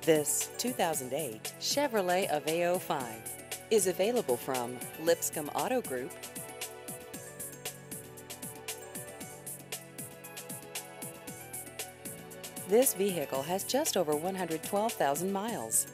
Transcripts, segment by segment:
This 2008 Chevrolet Aveo 5 is available from Lipscomb Auto Group. This vehicle has just over 112,000 miles.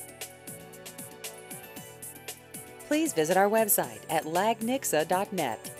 Please visit our website at lagnixa.net.